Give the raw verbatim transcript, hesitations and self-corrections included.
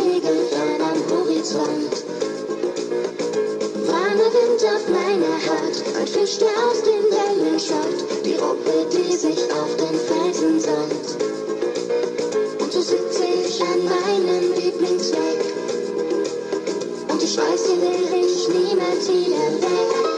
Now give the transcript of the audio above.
Segelfahrt am Horizont. Warmer Wind auf meine Haut, ein Fisch, der aus den Wellen schaut, die Robbe, die sich auf den Felsen sonnt. Und so sitze ich an meinem Lieblingsweg, und ich weiß, hier will ich niemals wieder weg.